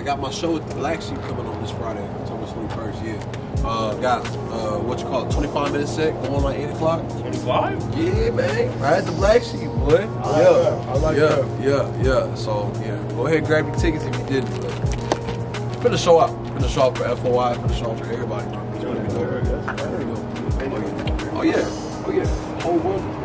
got my show with the Black Sheep coming on this Friday, October 21st. Yeah. Got what you call it, 25-minute set going on 8 o'clock. 25? Yeah, man. Right at the Black Sheep, boy. I like that. Yeah. So yeah, go ahead and grab your tickets if you didn't. But finna show up. Finna show up for FoY. Finna show up for everybody. Oh yeah. Whole world.